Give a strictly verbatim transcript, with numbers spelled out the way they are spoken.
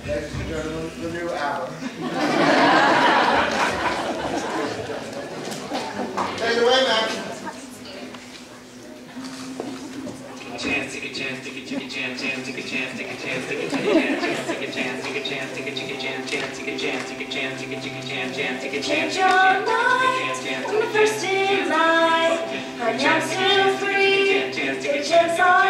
Ladies and gentlemen, the new ABBA. Take it away, man. Chance, take a chance, take a take a chance, chance, take a chance, take a chance, take a chance, take a chance, take a chance, take a chance, take a chance, chance, take a chance, take a chance, take a chance, chance, take a chance. Change your mind on the first in line. Right now, still free. Take a chance on